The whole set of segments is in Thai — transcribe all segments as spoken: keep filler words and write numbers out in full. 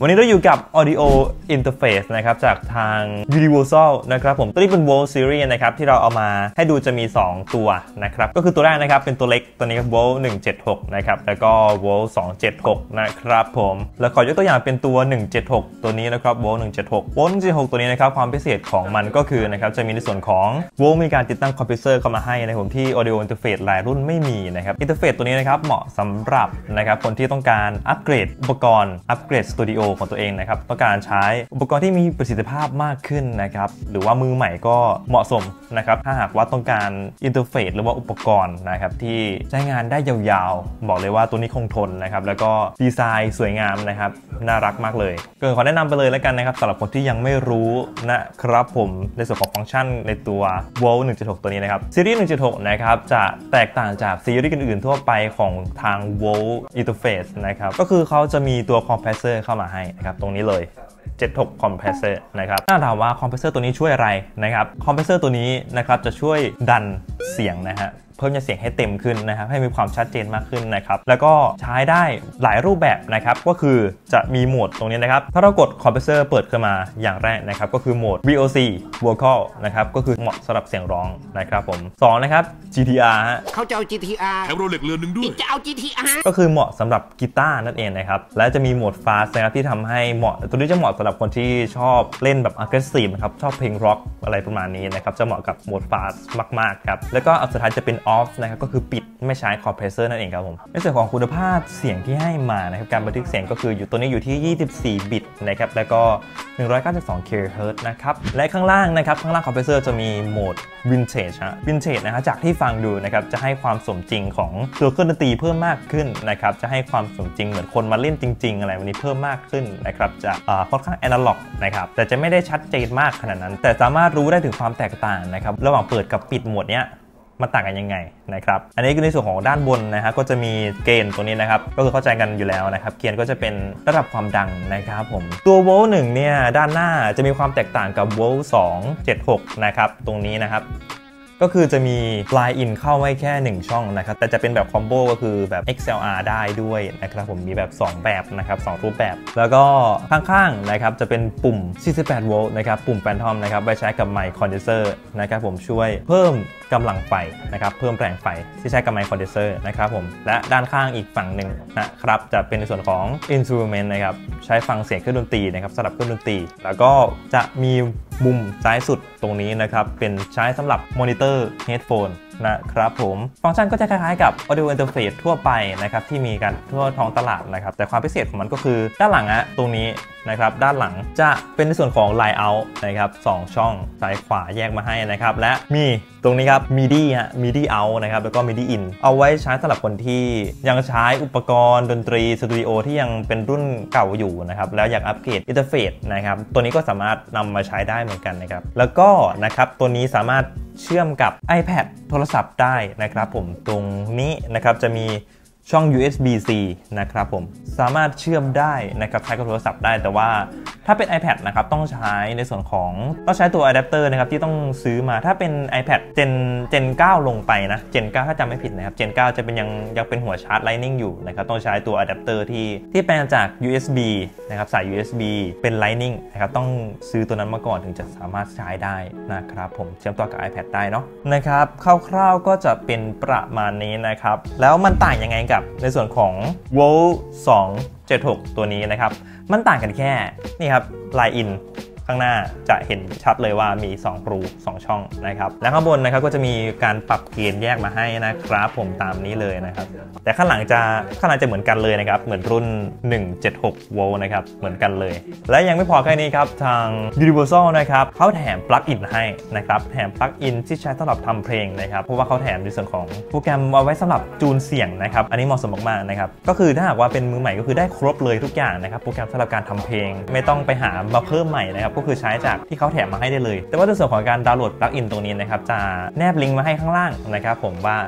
วันนี้เราอยู่กับ Audio Interface นะครับจากทาง Universal นะครับผมตัวนี้เป็น Volt Series นะครับที่เราเอามาให้ดูจะมีสองตัวนะครับก็คือตัวแรกนะครับเป็นตัวเล็กตัวนี้ครับ Volt หนึ่งเจ็ดหกนะครับแล้วก็ Volt สองเจ็ดหกนะครับผมแล้วขอยกตัวอย่างเป็นตัวหนึ่งเจ็ดหกตัวนี้นะครับ Volt หนึ่งเจ็ดหก Volt หนึ่งเจ็ดหกตัวนี้นะครับความพิเศษของมันก็คือนะครับจะมีในส่วนของ Volt มีการติดตั้งคอมเพรสเซอร์เข้ามาให้ในผมที่ Audio Interface หลายรุ่นไม่มีนะครับ Interface ตัวนี้นะครับเหมาะสำหรับนะครับคนที่ต้องการอัปเกรดอุปกรณ์อัปเกรดสตูดิโอของตัวเองนะครับต้องการใช้อุปกรณ์ที่มีประสิทธิภาพมากขึ้นนะครับหรือว่ามือใหม่ก็เหมาะสมนะครับถ้าหากว่าต้องการอินเทอร์เฟซหรือว่าอุปกรณ์นะครับที่ใช้งานได้ยาวๆบอกเลยว่าตัวนี้คงทนนะครับแล้วก็ดีไซน์สวยงามนะครับน่ารักมากเลยก็ขอแนะนำไปเลยแล้วกันนะครับสำหรับคนที่ยังไม่รู้นะครับผมในส่วนของฟังก์ชันในตัว Volt หนึ่งเจ็ดหกตัวนี้นะครับซีรีส์หนึ่งเจ็ดหกนะครับจะแตกต่างจากซีรีส์อื่นๆทั่วไปของทาง Volt Interface นะครับก็คือเขาจะมีตัวคอมเพรสเซอร์เข้ามาให้นะครับตรงนี้เลยเจ็ดหก Compressor นะครับถ้าถามว่าคอมเพรสเซอร์ตัวนี้ช่วยอะไรนะครับคอมเพรสเซอร์ตัวนี้นะครับจะช่วยดันเสียงนะฮะเพิ่มเสียงให้เต็มขึ้นนะครับให้มีความชัดเจนมากขึ้นนะครับแล้วก็ใช้ได้หลายรูปแบบนะครับก็คือจะมีโหมดตรงนี้นะครับถ้าเรากดคอมเพรสเซอร์เปิดขึ้นมาอย่างแรกนะครับก็คือโหมด วี โอ ซี Vocal นะครับก็คือเหมาะสำหรับเสียงร้องนะครับผมสองนะครับ จี ที อาร์ ฮะเขาจะเอา จี ที อาร์แถมโรเล็กเรือนหนึ่งด้วยจะเอา จี ที อาร์ก็คือเหมาะสำหรับกีตาร์นั่นเองนะครับและจะมีโหมด Fast นะครับที่ทำให้เหมาะตัวนี้จะเหมาะสำหรับคนที่ชอบเล่นแบบ Aggressive นะครับชอบเพลงร็อกอะไรประมาณนี้นะครับจะเหมาะกับโหมด Fast มากๆครับแล้วก็อันสุดท้ายจะเป็น Off นะครับก็คือปิดไม่ใช้คอมเพรสเซอร์นั่นเองครับผมในส่วนของคุณภาพเสียงที่ให้มานะครับการบันทึกเสียงก็คืออยู่ตัวนี้อยู่ที่ยี่สิบสี่บิตนะครับแล้วก็หนึ่งร้อยเก้าสิบสองกิโลเฮิรตซ์นะครับและข้างล่างนะครับข้างล่างคอมเพรสเซอร์จะมีโหมด Vintage ฮะ Vintage นะฮะจากที่ฟังดูนะครับจะให้ความสมจริงของตัวเครื่องดนตรีเพิ่มมากขึ้นนะครับจะให้ความสมจริงเหมือนคนมาเล่นจริงๆอะไรวันนี้เพิ่มมากขึ้นนะครับจะค่อนข้างแอนะล็อกนะครับแต่จะไม่ได้ชัดเจนมากขนาดนั้นแต่สามารถรู้ได้ถึงความแตกต่างนะครับระหว่างเปิดกับปิดโหมดเนี้ยมันต่างกันยังไงนะครับอันนี้คือในส่วนของด้านบนนะฮะก็จะมีเกณฑ์ตัวนี้นะครับก็คือเข้าใจกันอยู่แล้วนะครับเกณฑ์ก็จะเป็นระดับความดังนะครับผมตัว Volt หนึ่งเนี่ยด้านหน้าจะมีความแตกต่างกับ Volt สองเจ็ดหกนะครับตรงนี้นะครับก็คือจะมี Line In เข้าไว้แค่หนึ่งช่องนะครับแต่จะเป็นแบบคอมโบก็คือแบบ เอ็กซ์ แอล อาร์ ได้ด้วยนะครับผมมีแบบสองแบบนะครับสองรูปแบบแล้วก็ข้างๆนะครับจะเป็นปุ่มสี่สิบแปดโวลต์นะครับปุ่มแฟนทอมนะครับไว้ใช้กับไมค์คอนเดนเซอร์นะครับผมช่วยเพิ่มกำลังไฟนะครับเพิ่มแรงไฟที่ใช้กับไมค์คอนเดนเซอร์นะครับผมและด้านข้างอีกฝั่งหนึ่งนะครับจะเป็นในส่วนของ Instrument นะครับใช้ฟังเสียงเครื่องดนตรีนะครับสำหรับเครื่องดนตรีแล้วก็จะมีมุมซ้ายสุดตรงนี้นะครับเป็นใช้สำหรับมอนิเตอร์เฮดโฟนนะครับผมฟังก์ชันก็จะคล้ายๆกับ Audio Interface ทั่วไปนะครับที่มีการทั่วท้องตลาดนะครับแต่ความพิเศษของมันก็คือด้านหลังอะตรงนี้นะครับด้านหลังจะเป็นในส่วนของ Line Out นะครับสองช่องซ้ายขวาแยกมาให้นะครับและมีตรงนี้ครับ มิดี ฮะ มิดี Out นะครับแล้วก็ มิดี In เอาไว้ใช้สำหรับคนที่ยังใช้อุปกรณ์ดนตรีสตูดิโอที่ยังเป็นรุ่นเก่าอยู่นะครับแล้วอยากอัปเกรดอินเทอร์เฟซนะครับตัวนี้ก็สามารถนำมาใช้ได้เหมือนกันนะครับแล้วก็นะครับตัวนี้สามารถเชื่อมกับ iPad โทรศัพท์ได้นะครับผมตรงนี้นะครับจะมีช่อง ยู เอส บี ซี นะครับผมสามารถเชื่อมได้นะครับใช้กับโทรศัพท์ได้แต่ว่าถ้าเป็น iPad นะครับต้องใช้ในส่วนของต้องใช้ตัวอะแดปเตอร์นะครับที่ต้องซื้อมาถ้าเป็น iPad Gen Gen เก้าลงไปนะ Gen เก้าถ้าจำไม่ผิดนะครับ Gen เก้าจะเป็นยังยังเป็นหัวชาร์จ Lightning อยู่นะครับต้องใช้ตัวอะแดปเตอร์ที่ที่แปลงจาก ยู เอส บี นะครับสาย ยู เอส บี เป็น Lightning นะครับต้องซื้อตัวนั้นมาก่อนถึงจะสามารถใช้ได้นะครับผมเชื่อมต่อกับ iPad ได้เนาะนะครับคร่าวๆก็จะเป็นประมาณนี้นะครับแล้วมันต่างยังไงกับในส่วนของ Volt สองเจ็ดหกตัวนี้นะครับมันต่างกันแค่นี่ครับ Line In ข้างหน้าจะเห็นชัดเลยว่ามีสองรูสองช่องนะครับและข้างบนนะครับก็จะมีการปรับเกณฑ์แยกมาให้นะครับผมตามนี้เลยนะครับแต่ข้างหลังจะข้างหลังจะเหมือนกันเลยนะครับเหมือนรุ่นหนึ่งเจ็ดหกโวลต์นะครับเหมือนกันเลยและยังไม่พอแค่นี้ครับทาง Universal นะครับเขาแถมปลั๊กอินให้นะครับแถมปลั๊กอินที่ใช้สำหรับทำเพลงนะครับเพราะว่าเขาแถมในส่วนของโปรแกรมเอาไว้สำหรับจูนเสียงนะครับอันนี้เหมาะสมมากๆนะครับก็คือถ้าหากว่าเป็นมือใหม่ก็คือได้ครบเลยทุกอย่างนะครับโปรแกรมสำหรับการทำเพลงไม่ต้องไปหามาเพิ่มใหม่นะครับก็คือใช้จากที่เขาแถมมาให้ได้เลยแต่ว่าในส่วนของการดาวน์โหลดปลั๊กอินตรงนี้นะครับจะแนบลิงก์มาให้ข้างล่างนะครับผมว่า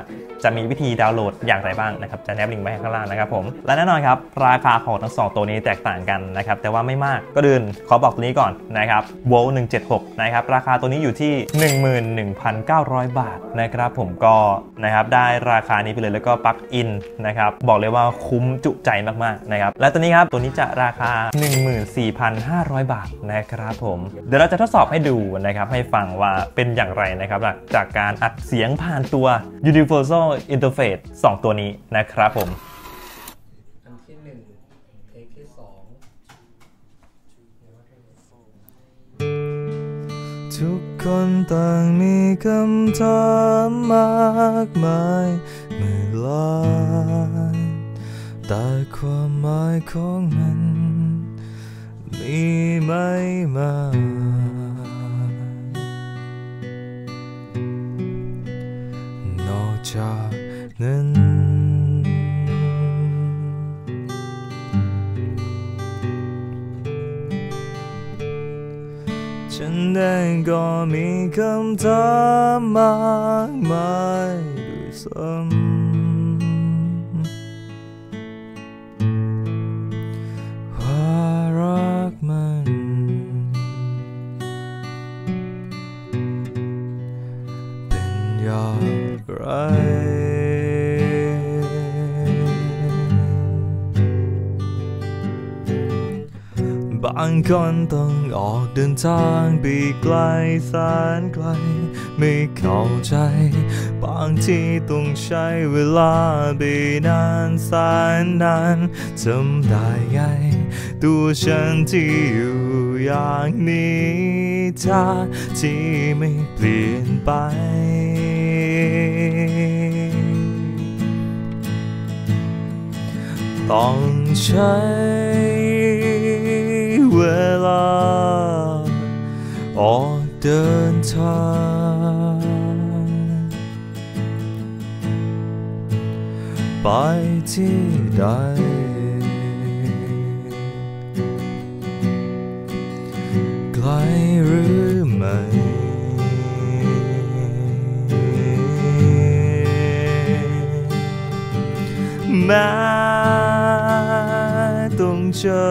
จะมีวิธีดาวน์โหลดอย่างไรบ้างนะครับจะแนบลิงก์ไว้ข้างล่างนะครับผมและแน่นอนครับราคาของทั้งสองตัวนี้แตกต่างกันนะครับแต่ว่าไม่มากก็เดินขอบอกตัวนี้ก่อนนะครับ Volt หนึ่งเจ็ดหกนะครับราคาตัวนี้อยู่ที่ หนึ่งหมื่นหนึ่งพันเก้าร้อย บาทนะครับผมก็นะครับได้ราคานี้ไปเลยแล้วก็ปลั๊กอินนะครับบอกเลยว่าคุ้มจุใจมากๆนะครับและตัวนี้ครับตัวนี้จะราคา หนึ่งหมื่นสี่พันห้าร้อย บาทนะครับผมเดี๋ยวเราจะทดสอบให้ดูนะครับให้ฟังว่าเป็นอย่างไรนะครับจากการอัดเสียงผ่านตัว Universal Interface สองตัวนี้นะครับผมอันที่หนึ่งเทคที่สองทุกคนต่างมีคำถามมากมายไม่ลายแต่ความหมายของมันมีไม่มากนอกจากนั้นฉันเองก็มีคำถามมากมายด้วยซ้ำว่ารักมันเป็นอย่างไรบางคนต้องออกเดินทางไปไกลแสนไกลไม่เข้าใจบางทีต้องใช้เวลาไปนานแสนนานจำได้ไงตัวฉันที่อยู่อย่างนี้ท่าที่ไม่เปลี่ยนไปต้องใช้เวลาออกเดินทางไปที่ใดไกลหรือไม่แม้ต้องเจอ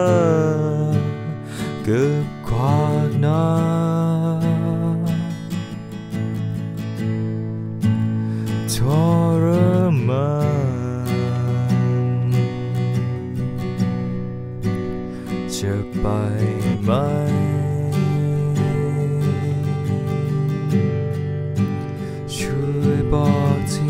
กับความน้ำทรมานจะไปไหมช่วยบอกที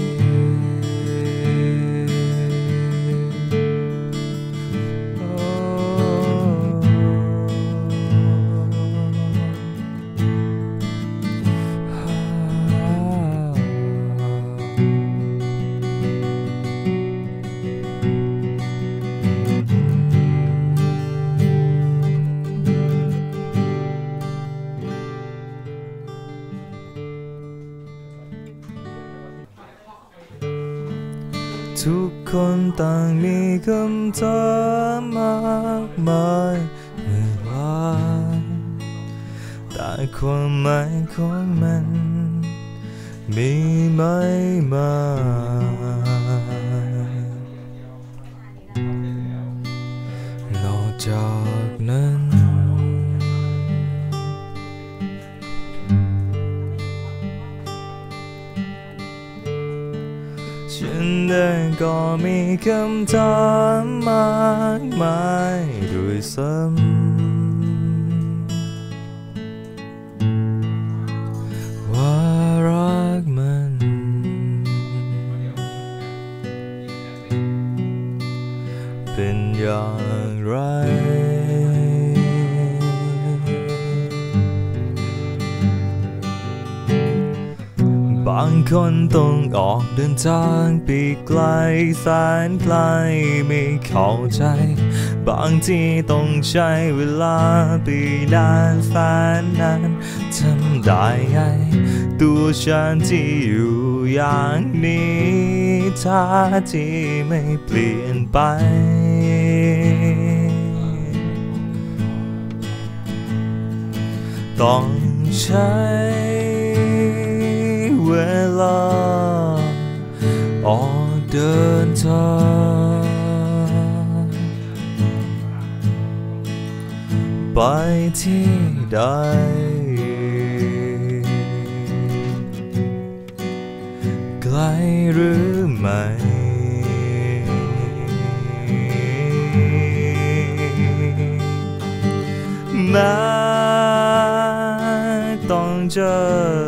ทุกคนต่างมีคำถามมากมายเมื่อวานแต่ความหมายของมันมีไม่มากนอกจากนั้นฉันเองก็มีคำถามมากมายด้วยซ้ำว่ารักมันเป็นอย่างไร บางคนต้องออกเดินทางไปไกลแสนไกลไม่เข้าใจบางทีต้องใช้เวลาไปนานแสนนานทำได้ไงตัวฉันที่อยู่อย่างนี้ท่าที่ไม่เปลี่ยนไปต้องใช้เวลาออเดินทางไปที่ใดไกลหรือไม่แม้ต้องเจอ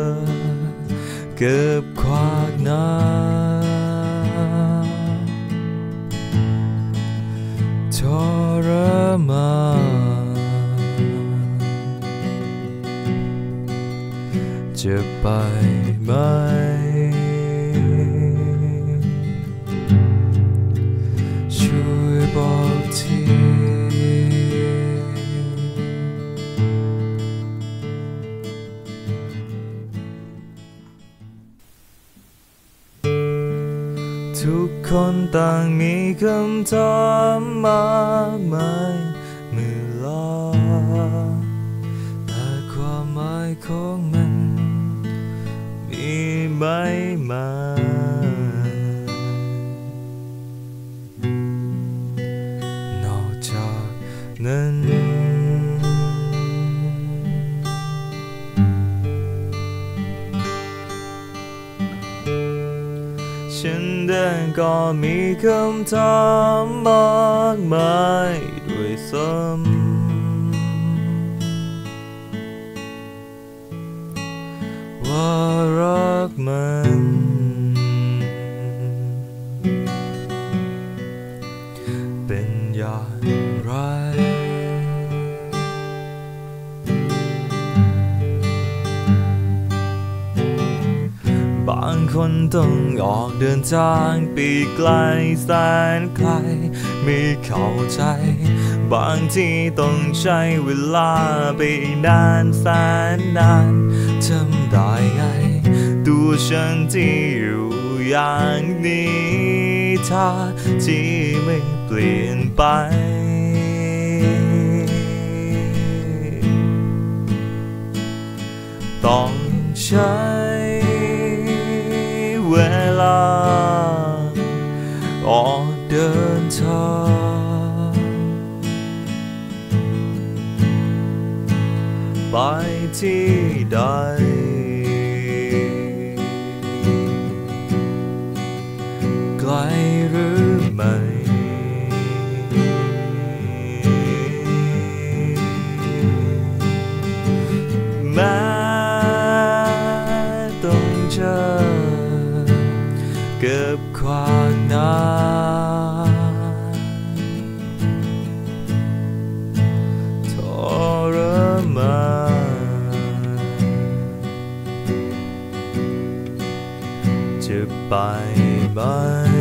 กับความน้ำทรมานจะไปไหมช่วยบอกทีทุกคนต่างมีคำถามมากมายเมื่อลาแต่ความหมายของมันมีไม่มานอกจากนั้นฉันเดินก็มีคำถามมากมายด้วยซ้ำว่ารักมันเป็นอย่างไรบางคนต้องออกเดินทางไปไกลแสนไกลไม่เข้าใจบางทีต้องใช้เวลาไปนานแสนนานทำได้ไงตัวฉันที่อยู่อย่างนี้ท่าที่ไม่เปลี่ยนไปต้องใช้เวลาออกเดินทางไปที่ใดไกลหรือไม่แม้ต้องเจอกับความน้ำทรมานจะไปไหม